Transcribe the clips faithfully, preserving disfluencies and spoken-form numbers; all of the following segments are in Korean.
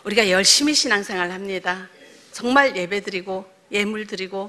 우리가 열심히 신앙생활 합니다. 정말 예배 드리고 예물 드리고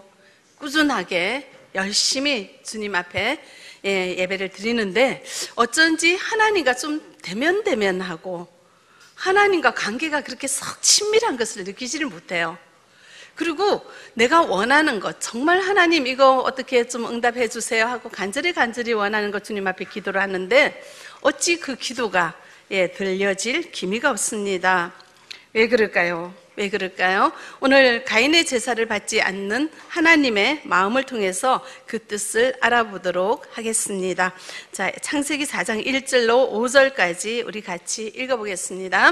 꾸준하게 열심히 주님 앞에 예배를 드리는데 어쩐지 하나님과 좀 대면대면하고 하나님과 관계가 그렇게 썩 친밀한 것을 느끼지를 못해요. 그리고 내가 원하는 것, 정말 하나님 이거 어떻게 좀 응답해 주세요 하고 간절히 간절히 원하는 것 주님 앞에 기도를 하는데 어찌 그 기도가 예, 들려질 기미가 없습니다. 왜 그럴까요? 왜 그럴까요? 오늘 가인의 제사를 받지 않는 하나님의 마음을 통해서 그 뜻을 알아보도록 하겠습니다. 자, 창세기 사 장 일 절로 오 절까지 우리 같이 읽어보겠습니다.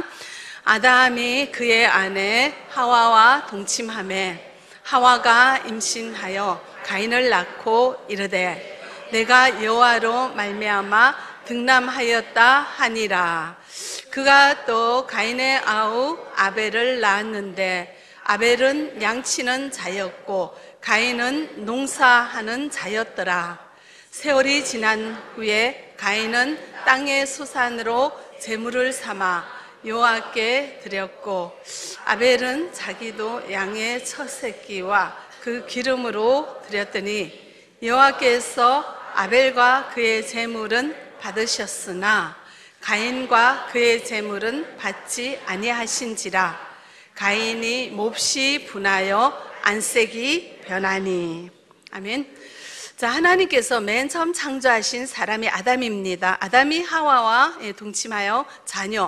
아담이 그의 아내 하와와 동침하매 하와가 임신하여 가인을 낳고 이르되 내가 여호와로 말미암아 등남하였다 하니라. 그가 또 가인의 아우 아벨을 낳았는데 아벨은 양치는 자였고 가인은 농사하는 자였더라. 세월이 지난 후에 가인은 땅의 소산으로 제물을 삼아 여호와께 드렸고 아벨은 자기도 양의 첫 새끼와 그 기름으로 드렸더니 여호와께서 아벨과 그의 제물은 받으셨으나 가인과 그의 제물은 받지 아니하신지라. 가인이 몹시 분하여 안색이 변하니. 아멘. 자, 하나님께서 맨 처음 창조하신 사람이 아담입니다. 아담이 하와와 동침하여 자녀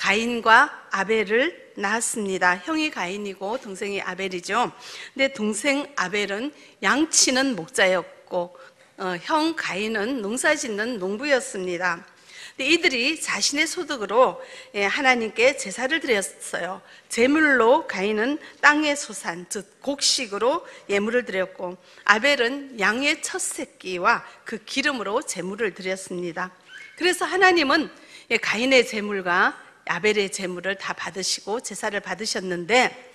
가인과 아벨을 낳았습니다. 형이 가인이고 동생이 아벨이죠. 근데 동생 아벨은 양치는 목자였고 어, 형 가인은 농사짓는 농부였습니다. 근데 이들이 자신의 소득으로 예, 하나님께 제사를 드렸어요. 제물로 가인은 땅의 소산, 즉 곡식으로 예물을 드렸고 아벨은 양의 첫 새끼와 그 기름으로 제물을 드렸습니다. 그래서 하나님은 예, 가인의 제물과 아벨의 제물을 다 받으시고 제사를 받으셨는데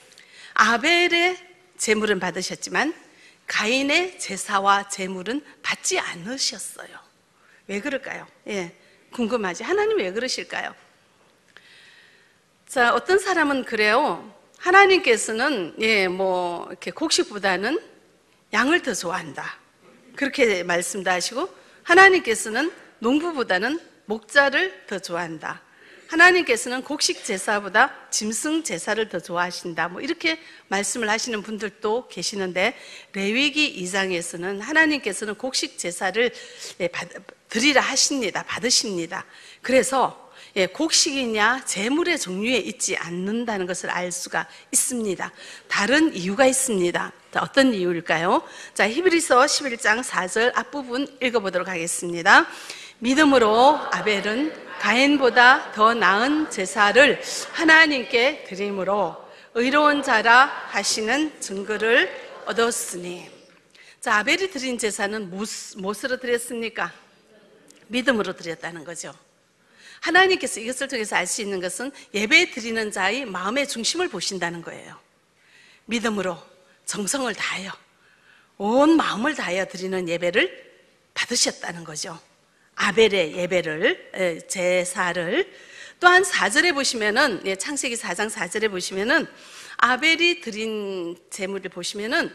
아벨의 제물은 받으셨지만 가인의 제사와 제물은 받지 않으셨어요. 왜 그럴까요? 예, 궁금하지? 하나님 왜 그러실까요? 자, 어떤 사람은 그래요. 하나님께서는 예, 뭐 이렇게 곡식보다는 양을 더 좋아한다. 그렇게 말씀도 하시고 하나님께서는 농부보다는 목자를 더 좋아한다. 하나님께서는 곡식 제사보다 짐승 제사를 더 좋아하신다. 뭐 이렇게 말씀을 하시는 분들도 계시는데 레위기 이 장에서는 하나님께서는 곡식 제사를 드리라 하십니다. 받으십니다. 그래서 곡식이냐 제물의 종류에 있지 않는다는 것을 알 수가 있습니다. 다른 이유가 있습니다. 자, 어떤 이유일까요? 자, 히브리서 십일 장 사 절 앞부분 읽어보도록 하겠습니다. 믿음으로 아벨은 가인보다 더 나은 제사를 하나님께 드림으로 의로운 자라 하시는 증거를 얻었으니. 자, 아벨이 드린 제사는 무엇으로 드렸습니까? 믿음으로 드렸다는 거죠. 하나님께서 이것을 통해서 알 수 있는 것은 예배 드리는 자의 마음의 중심을 보신다는 거예요. 믿음으로 정성을 다하여 온 마음을 다하여 드리는 예배를 받으셨다는 거죠. 아벨의 예배를, 제사를. 또한 사 절에 보시면은, 창세기 사 장 사 절에 보시면은 아벨이 드린 제물을 보시면은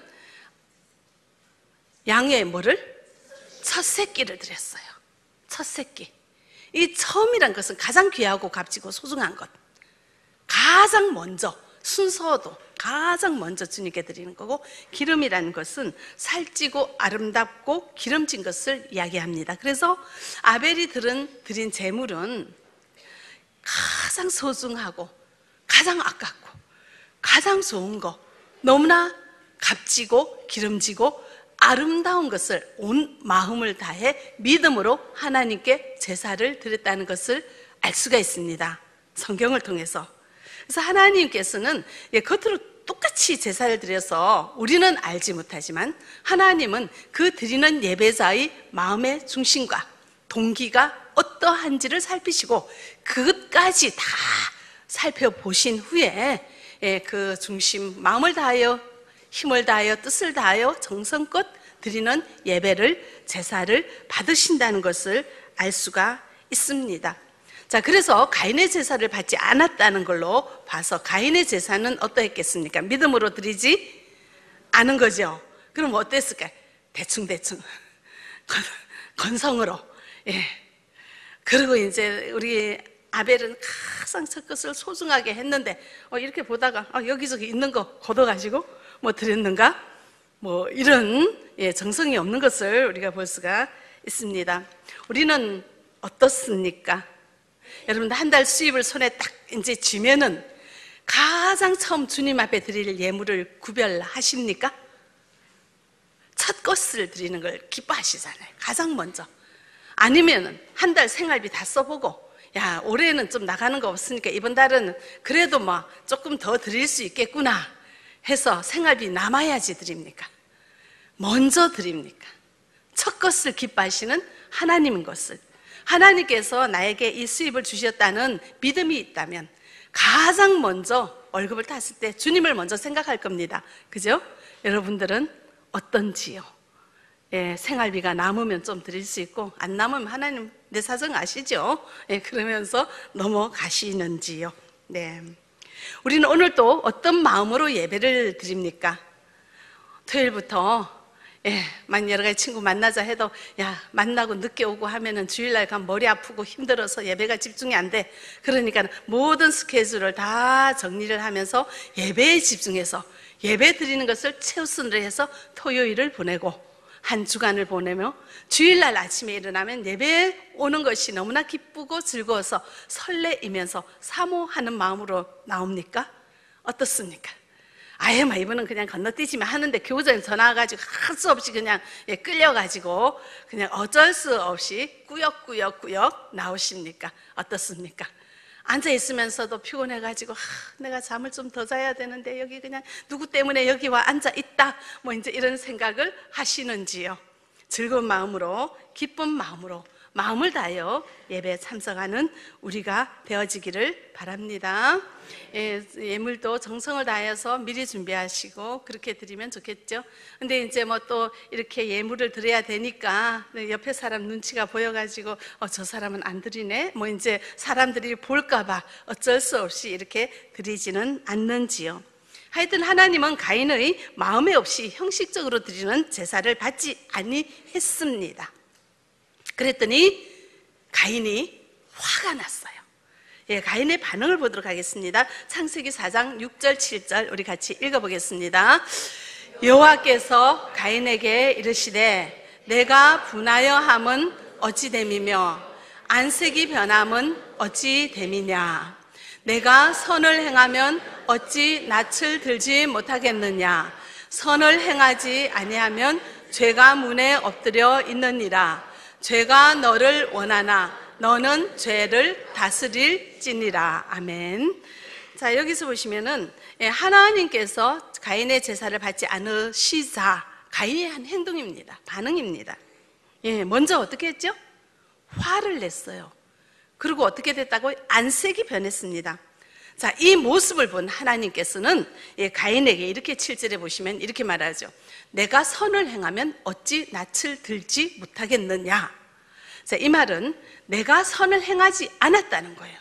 양의 뭐를? 첫 새끼를 드렸어요. 첫 새끼. 이 처음이란 것은 가장 귀하고 값지고 소중한 것. 가장 먼저, 순서도 가장 먼저 주님께 드리는 거고, 기름이라는 것은 살찌고 아름답고 기름진 것을 이야기합니다. 그래서 아벨이 드린, 드린 제물은 가장 소중하고 가장 아깝고 가장 좋은 거, 너무나 값지고 기름지고 아름다운 것을 온 마음을 다해 믿음으로 하나님께 제사를 드렸다는 것을 알 수가 있습니다. 성경을 통해서. 그래서 하나님께서는 겉으로 똑같이 제사를 드려서 우리는 알지 못하지만 하나님은 그 드리는 예배자의 마음의 중심과 동기가 어떠한지를 살피시고 그것까지 다 살펴보신 후에 그 중심, 마음을 다하여 힘을 다하여 뜻을 다하여 정성껏 드리는 예배를, 제사를 받으신다는 것을 알 수가 있습니다. 자, 그래서 가인의 제사를 받지 않았다는 걸로 봐서 가인의 제사는 어떠했겠습니까? 믿음으로 드리지 않은 거죠. 그럼 어땠을까요? 대충대충 건성으로. 예. 그리고 이제 우리 아벨은 가장 첫 것을 소중하게 했는데 어, 이렇게 보다가 어, 여기저기 있는 거 걷어가지고 뭐 드렸는가? 뭐 이런 예, 정성이 없는 것을 우리가 볼 수가 있습니다. 우리는 어떻습니까? 여러분들 한 달 수입을 손에 딱 이제 쥐면은 가장 처음 주님 앞에 드릴 예물을 구별하십니까? 첫 것을 드리는 걸 기뻐하시잖아요. 가장 먼저. 아니면은 한 달 생활비 다 써보고 야, 올해는 좀 나가는 거 없으니까 이번 달은 그래도 뭐 조금 더 드릴 수 있겠구나 해서 생활비 남아야지 드립니까? 먼저 드립니까? 첫 것을 기뻐하시는 하나님인 것을, 하나님께서 나에게 이 수입을 주셨다는 믿음이 있다면 가장 먼저 월급을 탔을 때 주님을 먼저 생각할 겁니다. 그죠? 여러분들은 어떤지요? 예, 생활비가 남으면 좀 드릴 수 있고 안 남으면 하나님 내 사정 아시죠? 예, 그러면서 넘어가시는지요? 네. 우리는 오늘 또 어떤 마음으로 예배를 드립니까? 토요일부터 예, 만 여러 가지 친구 만나자 해도 야, 만나고 늦게 오고 하면은 주일날 가면 머리 아프고 힘들어서 예배가 집중이 안 돼. 그러니까 모든 스케줄을 다 정리를 하면서 예배에 집중해서 예배 드리는 것을 최우선으로 해서 토요일을 보내고 한 주간을 보내며 주일날 아침에 일어나면 예배에 오는 것이 너무나 기쁘고 즐거워서 설레이면서 사모하는 마음으로 나옵니까? 어떻습니까? 아예 막 이번은 그냥 건너뛰지만 하는데 교장님 전화 와가지고 할 수 없이 그냥 예, 끌려가지고 그냥 어쩔 수 없이 꾸역꾸역꾸역 나오십니까? 어떻습니까? 앉아있으면서도 피곤해가지고 하, 내가 잠을 좀 더 자야 되는데 여기 그냥 누구 때문에 여기 와 앉아있다 뭐 이제 이런 생각을 하시는지요? 즐거운 마음으로 기쁜 마음으로 마음을 다하여 예배에 참석하는 우리가 되어지기를 바랍니다. 예, 예물도 정성을 다해서 미리 준비하시고 그렇게 드리면 좋겠죠. 근데 이제 뭐 또 이렇게 예물을 드려야 되니까 옆에 사람 눈치가 보여가지고 어, 저 사람은 안 드리네 뭐 이제 사람들이 볼까봐 어쩔 수 없이 이렇게 드리지는 않는지요. 하여튼 하나님은 가인의 마음에 없이 형식적으로 드리는 제사를 받지 아니했습니다. 그랬더니 가인이 화가 났어요. 예, 가인의 반응을 보도록 하겠습니다. 창세기 사 장 육 절 칠 절 우리 같이 읽어보겠습니다. 여호와께서 가인에게 이르시되 내가 분하여 함은 어찌 됨이며 안색이 변함은 어찌 됨이냐. 내가 선을 행하면 어찌 낯을 들지 못하겠느냐. 선을 행하지 아니하면 죄가 문에 엎드려 있느니라. 죄가 너를 원하나 너는 죄를 다스릴지니라. 아멘. 자, 여기서 보시면은 하나님께서 가인의 제사를 받지 않으시자 가인이 한 행동입니다. 반응입니다. 예, 먼저 어떻게 했죠? 화를 냈어요. 그리고 어떻게 됐다고? 안색이 변했습니다. 자, 이 모습을 본 하나님께서는 가인에게 이렇게 칠 절에 보시면 이렇게 말하죠. 내가 선을 행하면 어찌 낯을 들지 못하겠느냐. 자, 이 말은 내가 선을 행하지 않았다는 거예요.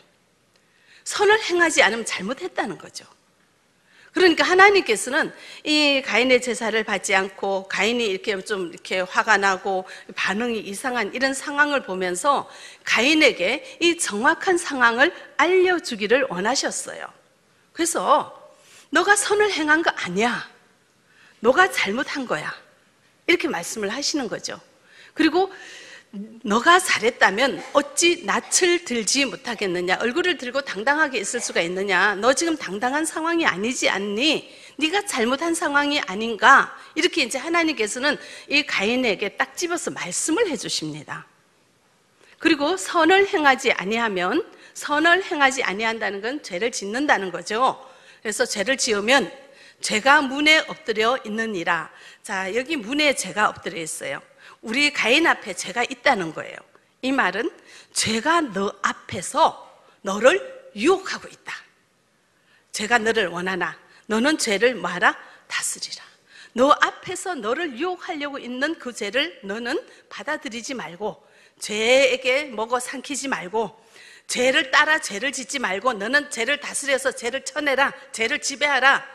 선을 행하지 않으면 잘못했다는 거죠. 그러니까 하나님께서는 이 가인의 제사를 받지 않고 가인이 이렇게 좀 이렇게 화가 나고 반응이 이상한 이런 상황을 보면서 가인에게 이 정확한 상황을 알려주기를 원하셨어요. 그래서 너가 선을 행한 거 아니야. 너가 잘못한 거야. 이렇게 말씀을 하시는 거죠. 그리고 너가 잘했다면 어찌 낯을 들지 못하겠느냐. 얼굴을 들고 당당하게 있을 수가 있느냐. 너 지금 당당한 상황이 아니지 않니? 네가 잘못한 상황이 아닌가? 이렇게 이제 하나님께서는 이 가인에게 딱 집어서 말씀을 해주십니다. 그리고 선을 행하지 아니하면, 선을 행하지 아니한다는 건 죄를 짓는다는 거죠. 그래서 죄를 지으면 죄가 문에 엎드려 있느니라. 자, 여기 문에 죄가 엎드려 있어요. 우리 가인 앞에 죄가 있다는 거예요. 이 말은 죄가 너 앞에서 너를 유혹하고 있다. 죄가 너를 원하나 너는 죄를 뭐하라? 다스리라. 너 앞에서 너를 유혹하려고 있는 그 죄를 너는 받아들이지 말고 죄에게 먹어 삼키지 말고 죄를 따라 죄를 짓지 말고 너는 죄를 다스려서 죄를 쳐내라, 죄를 지배하라.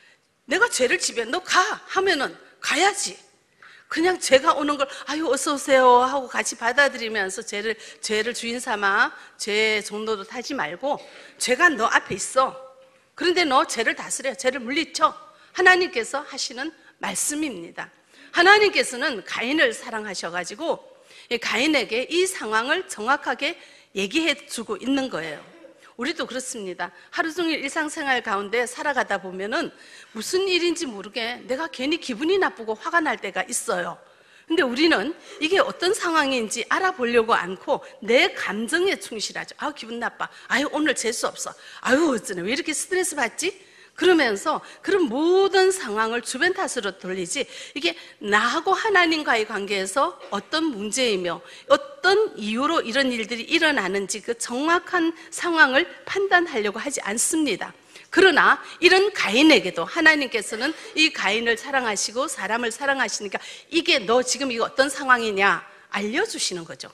내가 죄를 지배, 너 가 하면은 가야지. 그냥 죄가 오는 걸 아유 어서 오세요 하고 같이 받아들이면서 죄를 죄를 주인 삼아 죄의 종로도 타지 말고, 죄가 너 앞에 있어. 그런데 너 죄를 다스려, 죄를 물리쳐. 하나님께서 하시는 말씀입니다. 하나님께서는 가인을 사랑하셔가지고 가인에게 이 상황을 정확하게 얘기해 주고 있는 거예요. 우리도 그렇습니다. 하루 종일 일상생활 가운데 살아가다 보면은 무슨 일인지 모르게 내가 괜히 기분이 나쁘고 화가 날 때가 있어요. 근데 우리는 이게 어떤 상황인지 알아보려고 않고 내 감정에 충실하죠. 아유 기분 나빠, 아유 오늘 재수 없어, 아유 어쩌네, 왜 이렇게 스트레스 받지? 그러면서 그런 모든 상황을 주변 탓으로 돌리지, 이게 나하고 하나님과의 관계에서 어떤 문제이며 어떤 이유로 이런 일들이 일어나는지 그 정확한 상황을 판단하려고 하지 않습니다. 그러나 이런 가인에게도 하나님께서는 이 가인을 사랑하시고 사람을 사랑하시니까 이게 너 지금 이거 어떤 상황이냐 알려주시는 거죠.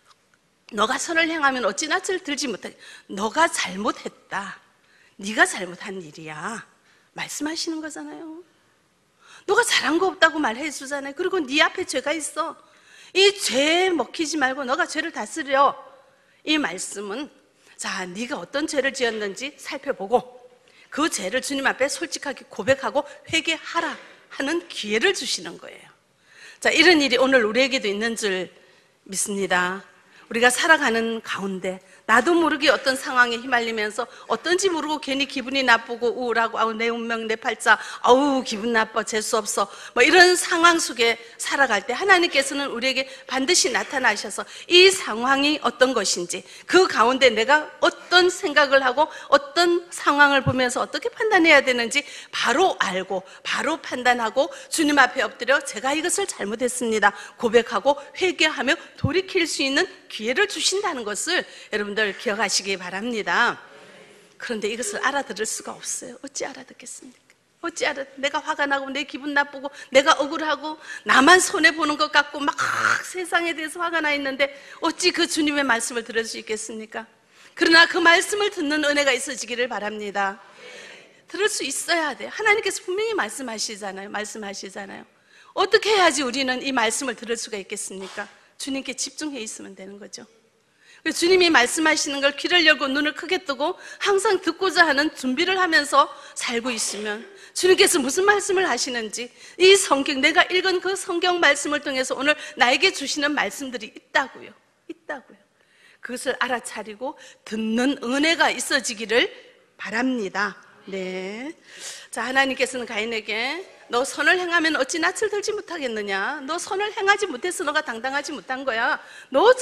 너가 선을 행하면 어찌 낯을 들지 못하게, 너가 잘못했다, 네가 잘못한 일이야 말씀하시는 거잖아요. 너가 잘한 거 없다고 말해 주잖아요. 그리고 네 앞에 죄가 있어. 이 죄에 먹히지 말고 너가 죄를 다스려. 이 말씀은 자, 네가 어떤 죄를 지었는지 살펴보고 그 죄를 주님 앞에 솔직하게 고백하고 회개하라 하는 기회를 주시는 거예요. 자, 이런 일이 오늘 우리에게도 있는 줄 믿습니다. 우리가 살아가는 가운데 나도 모르게 어떤 상황에 휘말리면서 어떤지 모르고 괜히 기분이 나쁘고 우울하고 아우 내 운명 내 팔자 아우 기분 나빠 재수 없어 뭐 이런 상황 속에 살아갈 때 하나님께서는 우리에게 반드시 나타나셔서 이 상황이 어떤 것인지, 그 가운데 내가 어떤 생각을 하고 어떤 상황을 보면서 어떻게 판단해야 되는지 바로 알고 바로 판단하고 주님 앞에 엎드려 제가 이것을 잘못했습니다 고백하고 회개하며 돌이킬 수 있는 기회를 주신다는 것을 여러분들 기억하시기 바랍니다. 그런데 이것을 알아들을 수가 없어요. 어찌 알아듣겠습니까? 어찌 알아? 내가 화가 나고 내 기분 나쁘고 내가 억울하고 나만 손해보는 것 같고 막 세상에 대해서 화가 나 있는데 어찌 그 주님의 말씀을 들을 수 있겠습니까? 그러나 그 말씀을 듣는 은혜가 있어지기를 바랍니다. 들을 수 있어야 돼요. 하나님께서 분명히 말씀하시잖아요. 말씀하시잖아요. 어떻게 해야지 우리는 이 말씀을 들을 수가 있겠습니까? 주님께 집중해 있으면 되는 거죠. 주님이 말씀하시는 걸 귀를 열고 눈을 크게 뜨고 항상 듣고자 하는 준비를 하면서 살고 있으면 주님께서 무슨 말씀을 하시는지, 이 성경, 내가 읽은 그 성경 말씀을 통해서 오늘 나에게 주시는 말씀들이 있다고요. 있다고요. 그것을 알아차리고 듣는 은혜가 있어지기를 바랍니다. 네. 자, 하나님께서는 가인에게 너 선을 행하면 어찌 낯을 들지 못하겠느냐, 너 선을 행하지 못해서 너가 당당하지 못한 거야, 너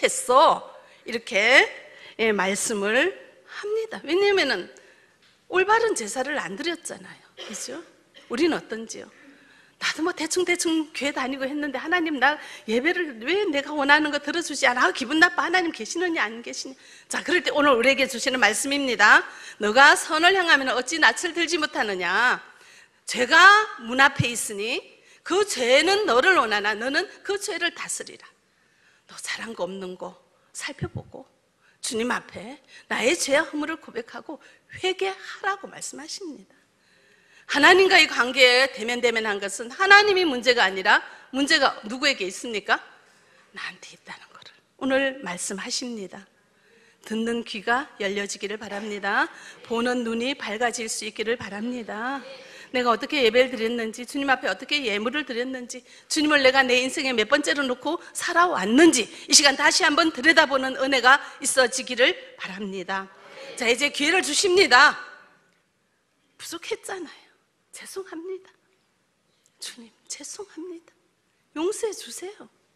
잘못했어, 이렇게 예, 말씀을 합니다. 왜냐하면 올바른 제사를 안 드렸잖아요. 그죠? 우리는 어떤지요? 나도 뭐 대충대충 교회 다니고 했는데 하나님 나 예배를 왜 내가 원하는 거 들어주지 않아? 아, 기분 나빠. 하나님 계시느냐 안 계시냐? 자, 그럴 때 오늘 우리에게 주시는 말씀입니다. 너가 선을 행하면 어찌 낯을 들지 못하느냐. 죄가 문 앞에 있으니 그 죄는 너를 원하나 너는 그 죄를 다스리라. 너 잘한 거 없는 거 살펴보고 주님 앞에 나의 죄와 허물을 고백하고 회개하라고 말씀하십니다. 하나님과의 관계에 대면대면한 것은 하나님이 문제가 아니라 문제가 누구에게 있습니까? 나한테 있다는 것을 오늘 말씀하십니다. 듣는 귀가 열려지기를 바랍니다. 보는 눈이 밝아질 수 있기를 바랍니다. 내가 어떻게 예배를 드렸는지, 주님 앞에 어떻게 예물을 드렸는지, 주님을 내가 내 인생에 몇 번째로 놓고 살아왔는지 이 시간 다시 한번 들여다보는 은혜가 있어지기를 바랍니다. 자, 이제 기회를 주십니다. 부족했잖아요. 죄송합니다. 주님 죄송합니다. 용서해 주세요.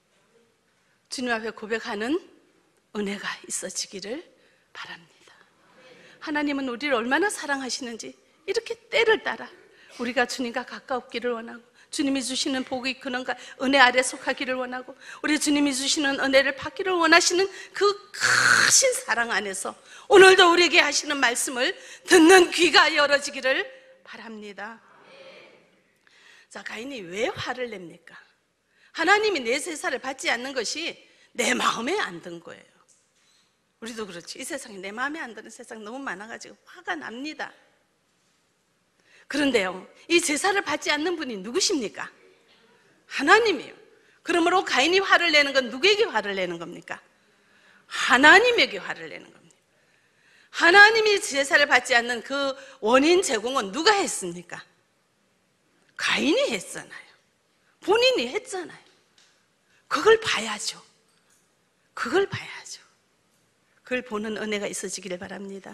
주님 앞에 고백하는 은혜가 있어지기를 바랍니다. 하나님은 우리를 얼마나 사랑하시는지 이렇게 때를 따라 우리가 주님과 가까웠기를 원하고, 주님이 주시는 복이 그런가 은혜 아래 속하기를 원하고, 우리 주님이 주시는 은혜를 받기를 원하시는 그 크신 사랑 안에서 오늘도 우리에게 하시는 말씀을 듣는 귀가 열어지기를 바랍니다. 자, 가인이 왜 화를 냅니까? 하나님이 내 제사를 받지 않는 것이 내 마음에 안 든 거예요. 우리도 그렇지. 이 세상에 내 마음에 안 드는 세상 너무 많아가지고 화가 납니다. 그런데요, 이 제사를 받지 않는 분이 누구십니까? 하나님이에요. 그러므로 가인이 화를 내는 건 누구에게 화를 내는 겁니까? 하나님에게 화를 내는 겁니다. 하나님이 제사를 받지 않는 그 원인 제공은 누가 했습니까? 가인이 했잖아요. 본인이 했잖아요. 그걸 봐야죠. 그걸 봐야죠. 그걸 보는 은혜가 있어지기를 바랍니다.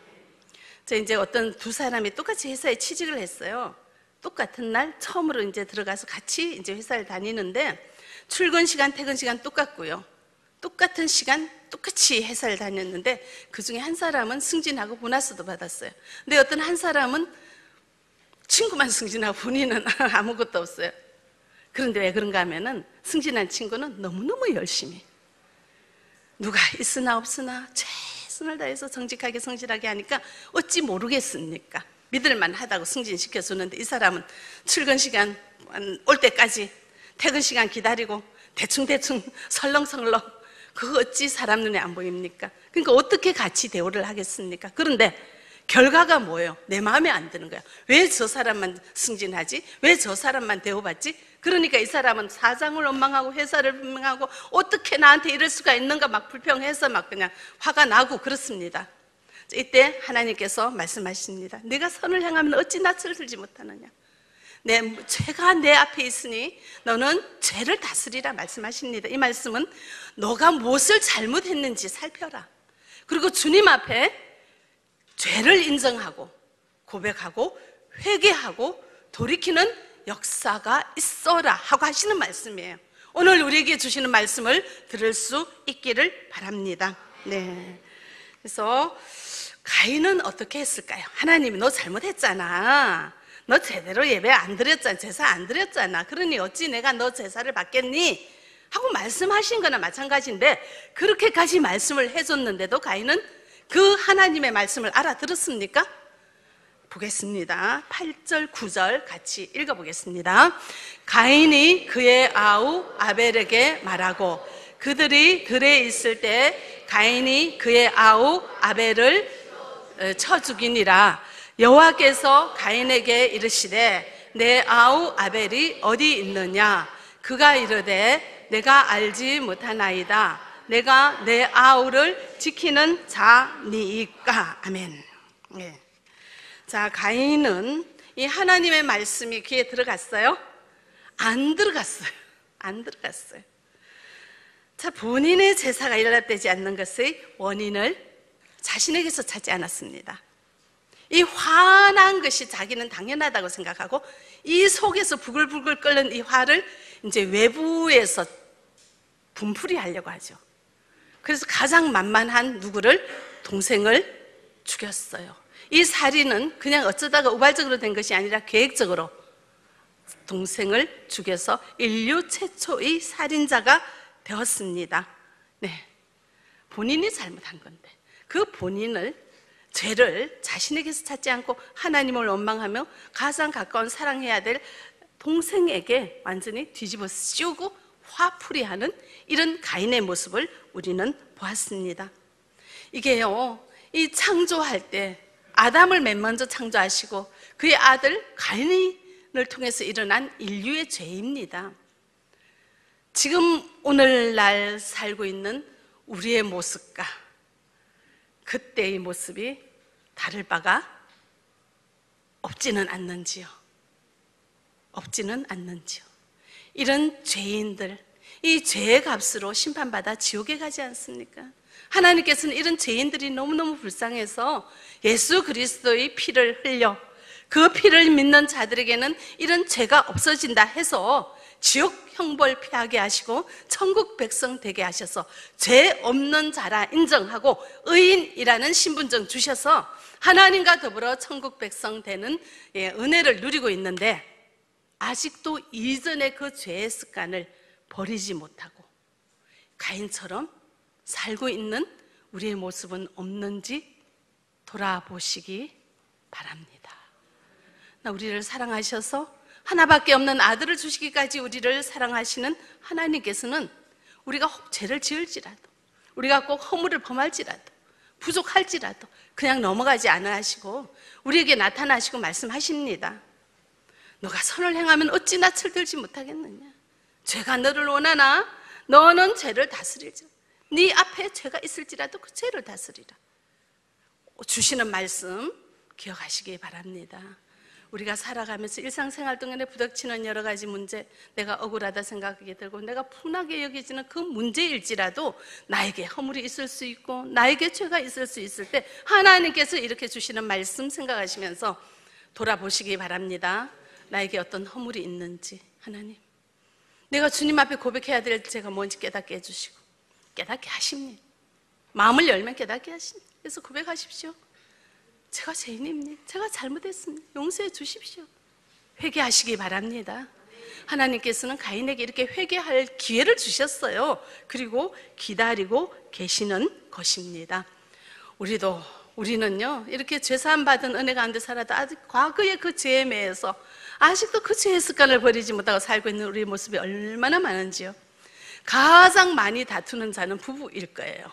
저 이제 어떤 두 사람이 똑같이 회사에 취직을 했어요. 똑같은 날 처음으로 이제 들어가서 같이 이제 회사를 다니는데 출근 시간, 퇴근 시간 똑같고요. 똑같은 시간 똑같이 회사를 다녔는데 그 중에 한 사람은 승진하고 보너스도 받았어요. 근데 어떤 한 사람은 친구만 승진하고 본인은 아무것도 없어요. 그런데 왜 그런가 하면은 승진한 친구는 너무너무 열심히 누가 있으나 없으나 최선을 다해서 정직하게 성실하게 하니까 어찌 모르겠습니까? 믿을만 하다고 승진시켜주는데 이 사람은 출근 시간 올 때까지 퇴근 시간 기다리고 대충대충 설렁설렁 그거 어찌 사람 눈에 안 보입니까? 그러니까 어떻게 같이 대우를 하겠습니까? 그런데 결과가 뭐예요? 내 마음에 안 드는 거야. 왜 저 사람만 승진하지? 왜 저 사람만 대우받지? 그러니까 이 사람은 사장을 원망하고 회사를 원망하고 어떻게 나한테 이럴 수가 있는가 막 불평해서 막 그냥 화가 나고 그렇습니다. 이때 하나님께서 말씀하십니다. 내가 선을 행하면 어찌 낯을 들지 못하느냐? 내 죄가 내 앞에 있으니 너는 죄를 다스리라 말씀하십니다. 이 말씀은 너가 무엇을 잘못했는지 살펴라. 그리고 주님 앞에 죄를 인정하고 고백하고 회개하고 돌이키는 역사가 있어라 하고 하시는 말씀이에요. 오늘 우리에게 주시는 말씀을 들을 수 있기를 바랍니다. 네. 그래서 가인은 어떻게 했을까요? 하나님이 너 잘못했잖아. 너 제대로 예배 안 드렸잖아. 제사 안 드렸잖아. 그러니 어찌 내가 너 제사를 받겠니? 하고 말씀하신 거나 마찬가지인데 그렇게까지 말씀을 해줬는데도 가인은 그 하나님의 말씀을 알아들었습니까? 보겠습니다. 팔 절, 구 절 같이 읽어보겠습니다. 가인이 그의 아우 아벨에게 말하고 그들이 들에 있을 때 가인이 그의 아우 아벨을 쳐 죽이니라. 여호와께서 가인에게 이르시되 내 아우 아벨이 어디 있느냐? 그가 이르되 내가 알지 못하나이다. 내가 내 아우를 지키는 자니이까. 아멘. 네. 자, 가인은 이 하나님의 말씀이 귀에 들어갔어요? 안 들어갔어요. 안 들어갔어요. 자, 본인의 제사가 일어나지 않는 것의 원인을 자신에게서 찾지 않았습니다. 이 화난 것이 자기는 당연하다고 생각하고 이 속에서 부글부글 끓는 이 화를 이제 외부에서 분풀이 하려고 하죠. 그래서 가장 만만한 누구를? 동생을 죽였어요. 이 살인은 그냥 어쩌다가 우발적으로 된 것이 아니라 계획적으로 동생을 죽여서 인류 최초의 살인자가 되었습니다. 네, 본인이 잘못한 건데 그 본인을 죄를 자신에게서 찾지 않고 하나님을 원망하며 가장 가까운 사랑해야 될 동생에게 완전히 뒤집어 씌우고 화풀이하는 이런 가인의 모습을 우리는 보았습니다. 이게요, 이 창조할 때 아담을 맨 먼저 창조하시고 그의 아들 가인을 통해서 일어난 인류의 죄입니다. 지금 오늘날 살고 있는 우리의 모습과 그때의 모습이 다를 바가 없지는 않는지요. 없지는 않는지요. 이런 죄인들, 이 죄의 값으로 심판받아 지옥에 가지 않습니까? 하나님께서는 이런 죄인들이 너무너무 불쌍해서 예수 그리스도의 피를 흘려 그 피를 믿는 자들에게는 이런 죄가 없어진다 해서 지옥 형벌 피하게 하시고 천국 백성 되게 하셔서 죄 없는 자라 인정하고 의인이라는 신분증 주셔서 하나님과 더불어 천국 백성 되는 은혜를 누리고 있는데 아직도 이전의 그 죄의 습관을 버리지 못하고 가인처럼 살고 있는 우리의 모습은 없는지 돌아보시기 바랍니다. 우리를 사랑하셔서 하나밖에 없는 아들을 주시기까지 우리를 사랑하시는 하나님께서는 우리가 혹 죄를 지을지라도 우리가 꼭 허물을 범할지라도 부족할지라도 그냥 넘어가지 않아 하시고 우리에게 나타나시고 말씀하십니다. 너가 선을 행하면 어찌 낯을 들지 못하겠느냐. 죄가 너를 원하나 너는 죄를 다스리자. 네 앞에 죄가 있을지라도 그 죄를 다스리라. 주시는 말씀 기억하시기 바랍니다. 우리가 살아가면서 일상생활 동안에 부닥치는 여러 가지 문제, 내가 억울하다 생각하게 되고 내가 분하게 여기지는 그 문제일지라도 나에게 허물이 있을 수 있고 나에게 죄가 있을 수 있을 때 하나님께서 이렇게 주시는 말씀 생각하시면서 돌아보시기 바랍니다. 나에게 어떤 허물이 있는지 하나님, 내가 주님 앞에 고백해야 될 죄가 뭔지 깨닫게 해주시고 깨닫게 하십니다. 마음을 열면 깨닫게 하십니다. 그래서 고백하십시오. 제가 죄인입니다. 제가 잘못했습니다. 용서해 주십시오. 회개하시기 바랍니다. 하나님께서는 가인에게 이렇게 회개할 기회를 주셨어요. 그리고 기다리고 계시는 것입니다. 우리도 우리는요 이렇게 죄사함 받은 은혜 가운데 살아도 아직 과거의 그 죄에 매여서 아직도 그 죄의 습관을 버리지 못하고 살고 있는 우리의 모습이 얼마나 많은지요. 가장 많이 다투는 자는 부부일 거예요.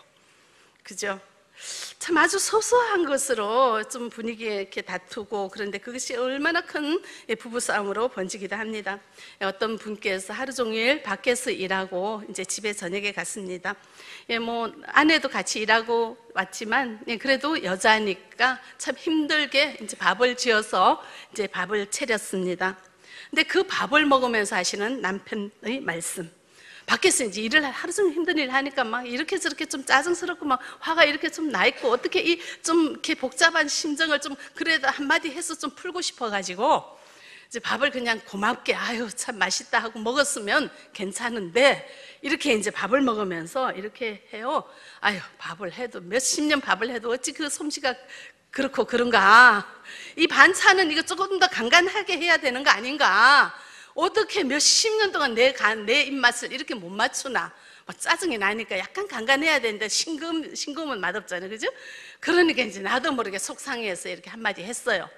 그죠? 참 아주 소소한 것으로 좀 분위기에 이렇게 다투고 그런데 그것이 얼마나 큰 부부싸움으로 번지기도 합니다. 어떤 분께서 하루 종일 밖에서 일하고 이제 집에 저녁에 갔습니다. 예, 뭐 아내도 같이 일하고 왔지만 예, 그래도 여자니까 참 힘들게 이제 밥을 지어서 이제 밥을 차렸습니다. 근데 그 밥을 먹으면서 하시는 남편의 말씀. 밖에서 이제 일을 하루 종일 힘든 일을 하니까 막 이렇게 저렇게 좀 짜증스럽고 막 화가 이렇게 좀 나 있고 어떻게 이 좀 이렇게 복잡한 심정을 좀 그래도 한마디 해서 좀 풀고 싶어가지고 이제 밥을 그냥 고맙게 아유 참 맛있다 하고 먹었으면 괜찮은데 이렇게 이제 밥을 먹으면서 이렇게 해요. 아유 밥을 해도 몇십 년 밥을 해도 어찌 그 솜씨가 그렇고 그런가. 이 반찬은 이거 조금 더 간간하게 해야 되는 거 아닌가. 어떻게 몇십 년 동안 내, 내 입맛을 이렇게 못 맞추나. 짜증이 나니까 약간 간간해야 되는데 싱거움, 싱거우면 맛없잖아요. 그죠? 그러니까 이제 나도 모르게 속상해서 이렇게 한마디 했어요.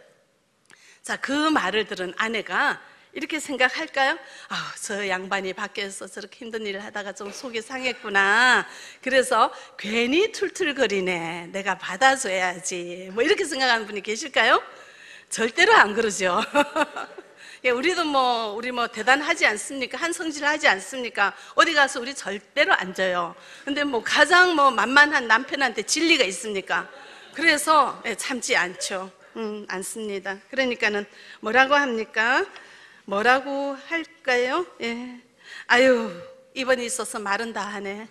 자, 그 말을 들은 아내가 이렇게 생각할까요? 아, 저 양반이 밖에서 저렇게 힘든 일을 하다가 좀 속이 상했구나. 그래서 괜히 툴툴거리네. 내가 받아줘야지. 뭐 이렇게 생각하는 분이 계실까요? 절대로 안 그러죠. 예, 우리도 뭐 우리 뭐 대단하지 않습니까? 한성질하지 않습니까? 어디 가서 우리 절대로 안 져요. 근데 뭐 가장 뭐 만만한 남편한테 진리가 있습니까? 그래서 예, 참지 않죠. 음, 않습니다. 그러니까는 뭐라고 합니까? 뭐라고 할까요? 예. 아유, 이번이 있어서 말은 다 하네.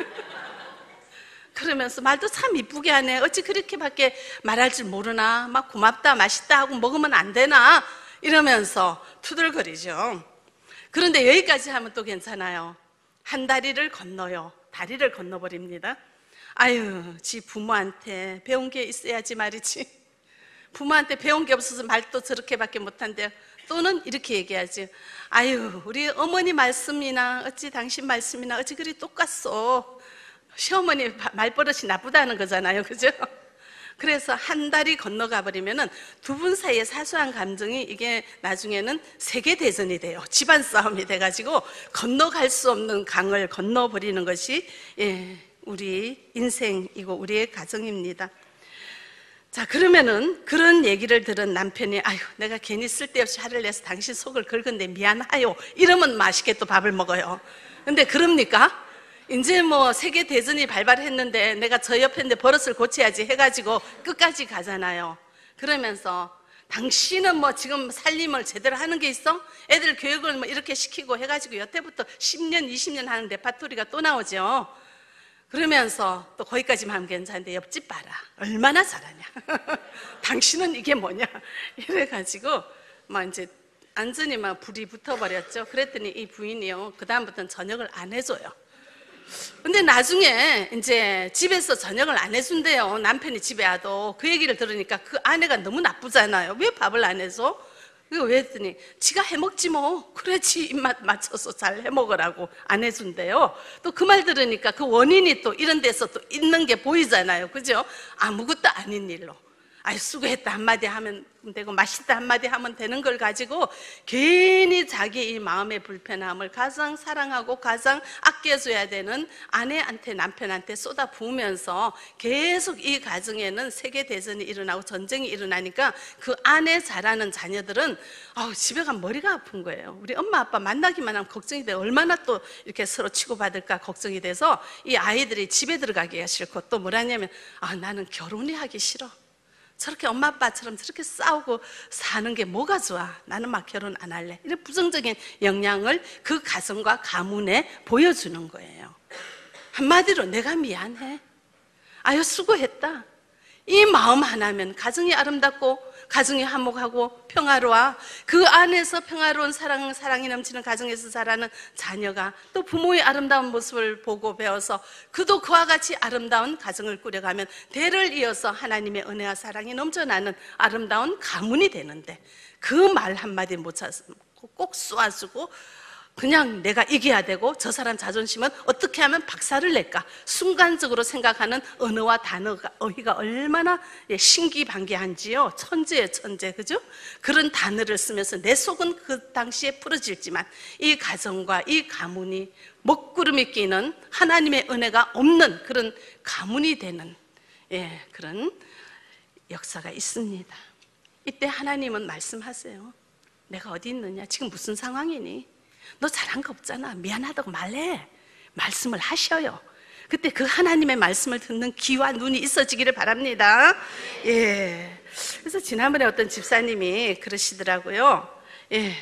그러면서 말도 참 이쁘게 하네. 어찌 그렇게밖에 말할 줄 모르나? 막 고맙다, 맛있다 하고 먹으면 안 되나? 이러면서 투덜거리죠. 그런데 여기까지 하면 또 괜찮아요. 한 다리를 건너요. 다리를 건너버립니다. 아유, 지 부모한테 배운 게 있어야지 말이지. 부모한테 배운 게 없어서 말도 저렇게밖에 못한대요. 또는 이렇게 얘기하지. 아유, 우리 어머니 말씀이나 어찌 당신 말씀이나 어찌 그리 똑같소. 시어머니 말버릇이 나쁘다는 거잖아요. 그죠? 그래서 한 다리 건너가 버리면은 두 분 사이의 사소한 감정이 이게 나중에는 세계 대전이 돼요. 집안 싸움이 돼가지고 건너갈 수 없는 강을 건너버리는 것이 예, 우리 인생이고 우리의 가정입니다. 자, 그러면은 그런 얘기를 들은 남편이 아유, 내가 괜히 쓸데없이 화를 내서 당신 속을 긁은데 미안하요. 이러면 맛있게 또 밥을 먹어요. 근데 그럽니까? 이제 뭐 세계 대전이 발발했는데 내가 저 옆에 있는데 버릇을 고쳐야지 해가지고 끝까지 가잖아요. 그러면서 당신은 뭐 지금 살림을 제대로 하는 게 있어? 애들 교육을 뭐 이렇게 시키고 해가지고 여태부터 십 년, 이십 년 하는 레파토리가 또 나오죠. 그러면서 또 거기까지만 하면 괜찮은데 옆집 봐라. 얼마나 잘하냐. 당신은 이게 뭐냐. 이래가지고 막 이제 완전히 막 불이 붙어버렸죠. 그랬더니 이 부인이요. 그다음부터는 저녁을 안 해줘요. 근데 나중에 이제 집에서 저녁을 안 해준대요. 남편이 집에 와도. 그 얘기를 들으니까 그 아내가 너무 나쁘잖아요. 왜 밥을 안 해줘? 그거 왜 했더니 지가 해먹지 뭐. 그래 지 입맛 맞춰서 잘 해먹으라고 안 해준대요. 또 그 말 들으니까 그 원인이 또 이런 데서 또 있는 게 보이잖아요. 그죠? 아무것도 아닌 일로 아이 수고했다 한마디 하면 되고 맛있다 한마디 하면 되는 걸 가지고 괜히 자기 이 마음의 불편함을 가장 사랑하고 가장 아껴줘야 되는 아내한테 남편한테 쏟아 부으면서 계속 이 가정에는 세계대전이 일어나고 전쟁이 일어나니까 그 아내 잘하는 자녀들은 아우 집에 가면 머리가 아픈 거예요. 우리 엄마 아빠 만나기만 하면 걱정이 돼요. 얼마나 또 이렇게 서로 치고받을까 걱정이 돼서 이 아이들이 집에 들어가기가 싫고 또 뭐라냐면 아 나는 결혼이 하기 싫어. 저렇게 엄마 아빠처럼 저렇게 싸우고 사는 게 뭐가 좋아? 나는 막 결혼 안 할래. 이런 부정적인 영향을 그 가정과 가문에 보여주는 거예요. 한마디로 내가 미안해. 아유 수고했다. 이 마음 하나면 가정이 아름답고 가정이 화목하고 평화로워. 그 안에서 평화로운 사랑, 사랑이 넘치는 가정에서 자라는 자녀가 또 부모의 아름다운 모습을 보고 배워서 그도 그와 같이 아름다운 가정을 꾸려가면 대를 이어서 하나님의 은혜와 사랑이 넘쳐나는 아름다운 가문이 되는데 그 말 한마디 못 찾고 꼭 쏘아주고 그냥 내가 이겨야 되고 저 사람 자존심은 어떻게 하면 박살을 낼까 순간적으로 생각하는 언어와 단어가 어휘가 얼마나 신기반기한지요. 천재예요 천재. 그죠? 그런 단어를 쓰면서 내 속은 그 당시에 부러질지만 이 가정과 이 가문이 먹구름이 끼는 하나님의 은혜가 없는 그런 가문이 되는 예, 그런 역사가 있습니다. 이때 하나님은 말씀하세요. 내가 어디 있느냐? 지금 무슨 상황이니? 너 잘한 거 없잖아. 미안하다고 말해. 말씀을 하셔요. 그때 그 하나님의 말씀을 듣는 귀와 눈이 있어지기를 바랍니다. 예. 그래서 지난번에 어떤 집사님이 그러시더라고요. 예.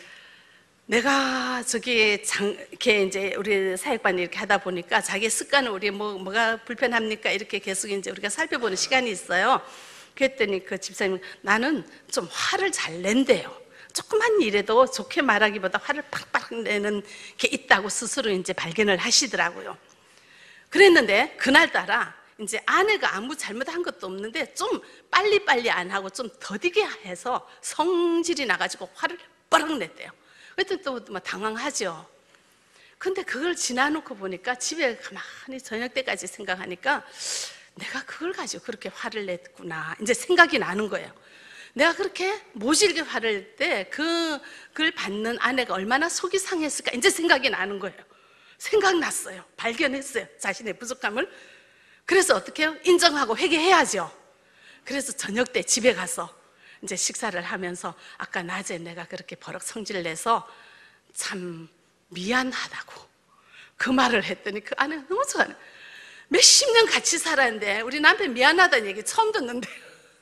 내가 저기 장, 이렇게 이제 우리 사역반 이렇게 하다 보니까 자기 습관을 우리 뭐, 뭐가 불편합니까? 이렇게 계속 이제 우리가 살펴보는 시간이 있어요. 그랬더니 그 집사님이 나는 좀 화를 잘 낸대요. 조그만 일에도 좋게 말하기보다 화를 팍팍 내는 게 있다고 스스로 이제 발견을 하시더라고요. 그랬는데 그날따라 이제 아내가 아무 잘못한 것도 없는데 좀 빨리빨리 안 하고 좀 더디게 해서 성질이 나가지고 화를 뻐럭 냈대요. 그랬더니 또 뭐 당황하죠. 근데 그걸 지나놓고 보니까 집에 가만히 저녁 때까지 생각하니까 내가 그걸 가지고 그렇게 화를 냈구나 이제 생각이 나는 거예요. 내가 그렇게 모질게 화를 낼 때 그, 그걸 받는 아내가 얼마나 속이 상했을까 이제 생각이 나는 거예요. 생각났어요. 발견했어요. 자신의 부족함을. 그래서 어떻게 해요? 인정하고 회개해야죠. 그래서 저녁 때 집에 가서 이제 식사를 하면서 아까 낮에 내가 그렇게 버럭 성질 내서 참 미안하다고 그 말을 했더니 그 아내가 너무 좋아하네. 몇십 년 같이 살았는데 우리 남편 미안하다는 얘기 처음 듣는데요.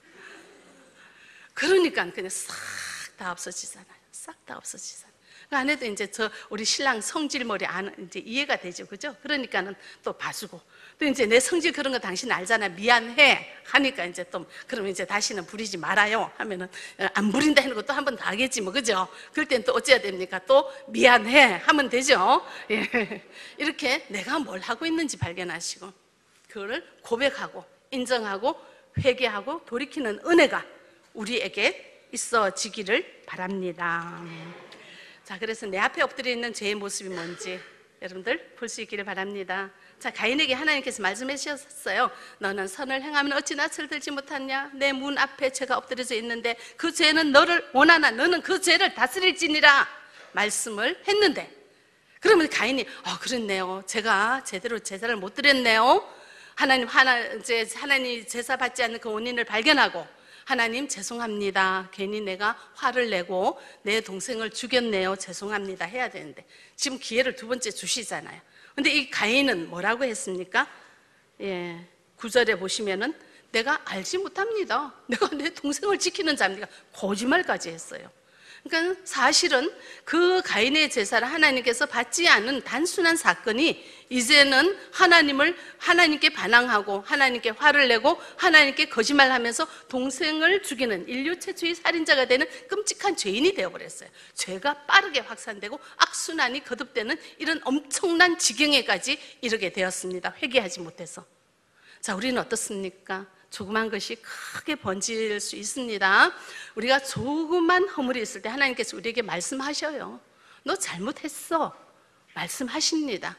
그러니까 그냥 싹 다 없어지잖아요. 싹 다 없어지잖아요. 그 아내도 이제 저 우리 신랑 성질머리 안 이제 이해가 되죠, 그죠? 그러니까는 또 봐주고 또 이제 내 성질 그런 거 당신 알잖아. 미안해 하니까 이제 또 그러면 이제 다시는 부리지 말아요 하면은 안 부린다 하는 것도 한 번 더 하겠지 뭐, 그죠? 그럴 땐 또 어찌해야 됩니까? 또 미안해 하면 되죠. 예. 이렇게 내가 뭘 하고 있는지 발견하시고 그거를 고백하고 인정하고 회개하고 돌이키는 은혜가 우리에게 있어지기를 바랍니다. 자, 그래서 내 앞에 엎드려 있는 죄의 모습이 뭔지 여러분들 볼 수 있기를 바랍니다. 자, 가인에게 하나님께서 말씀해 주셨어요. 너는 선을 행하면 어찌 낯을 들지 못하냐? 내 문 앞에 죄가 엎드려져 있는데 그 죄는 너를 원하나 너는 그 죄를 다스릴지니라 말씀을 했는데 그러면 가인이 아, 그렇네요. 제가 제대로 제사를 못 드렸네요. 하나님 하나 이제 하나님 제사 받지 않는 그 원인을 발견하고 하나님 죄송합니다. 괜히 내가 화를 내고 내 동생을 죽였네요. 죄송합니다. 해야 되는데 지금 기회를 두 번째 주시잖아요. 근데 이 가인은 뭐라고 했습니까? 예, 구 절에 보시면은 내가 알지 못합니다. 내가 내 동생을 지키는 자입니다. 거짓말까지 했어요. 그러니까 사실은 그 가인의 제사를 하나님께서 받지 않은 단순한 사건이 이제는 하나님을 하나님께 반항하고 하나님께 화를 내고 하나님께 거짓말하면서 동생을 죽이는 인류 최초의 살인자가 되는 끔찍한 죄인이 되어버렸어요. 죄가 빠르게 확산되고 악순환이 거듭되는 이런 엄청난 지경에까지 이르게 되었습니다. 회개하지 못해서. 자, 우리는 어떻습니까? 조그만 것이 크게 번질 수 있습니다. 우리가 조그만 허물이 있을 때 하나님께서 우리에게 말씀하셔요. 너 잘못했어. 말씀하십니다.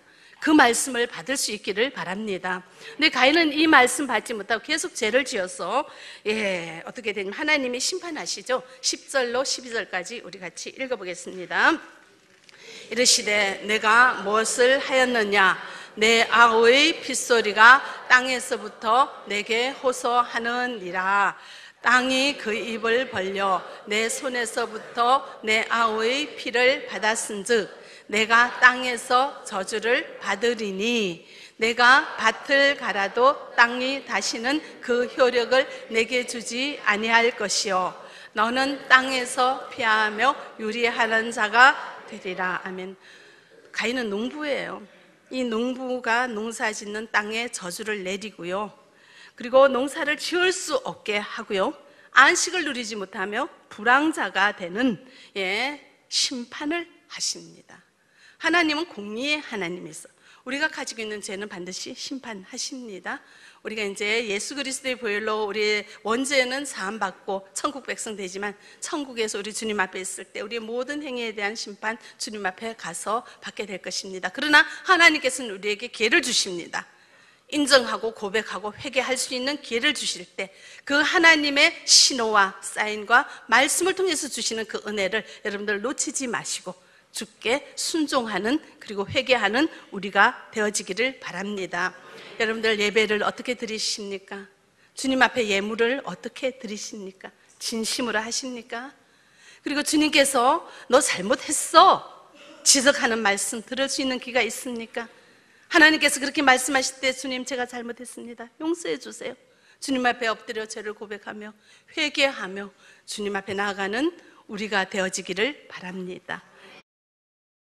그 말씀을 받을 수 있기를 바랍니다. 근데 가인은 이 말씀 받지 못하고 계속 죄를 지어서 예, 어떻게 되냐면 하나님이 심판하시죠. 십 절로 십이 절까지 우리 같이 읽어보겠습니다. 이르시되 내가 무엇을 하였느냐? 내 아우의 핏소리가 땅에서부터 내게 호소하느니라. 땅이 그 입을 벌려 내 손에서부터 내 아우의 피를 받았은즉 내가 땅에서 저주를 받으리니 내가 밭을 갈아도 땅이 다시는 그 효력을 내게 주지 아니할 것이요 너는 땅에서 피하며 유리하는 자가 되리라. 아멘. 가인은 농부예요. 이 농부가 농사 짓는 땅에 저주를 내리고요, 그리고 농사를 지을 수 없게 하고요, 안식을 누리지 못하며 불황자가 되는 예, 심판을 하십니다. 하나님은 공의의 하나님이서 우리가 가지고 있는 죄는 반드시 심판하십니다. 우리가 이제 예수 그리스도의 보혈로 우리 원죄는 사함받고 천국 백성 되지만 천국에서 우리 주님 앞에 있을 때 우리의 모든 행위에 대한 심판 주님 앞에 가서 받게 될 것입니다. 그러나 하나님께서는 우리에게 기회를 주십니다. 인정하고 고백하고 회개할 수 있는 기회를 주실 때 그 하나님의 신호와 사인과 말씀을 통해서 주시는 그 은혜를 여러분들 놓치지 마시고 주께 순종하는, 그리고 회개하는 우리가 되어지기를 바랍니다. 여러분들 예배를 어떻게 드리십니까? 주님 앞에 예물을 어떻게 드리십니까? 진심으로 하십니까? 그리고 주님께서 너 잘못했어 지적하는 말씀 들을 수 있는 귀가 있습니까? 하나님께서 그렇게 말씀하실 때 주님 제가 잘못했습니다, 용서해 주세요, 주님 앞에 엎드려 죄를 고백하며 회개하며 주님 앞에 나아가는 우리가 되어지기를 바랍니다.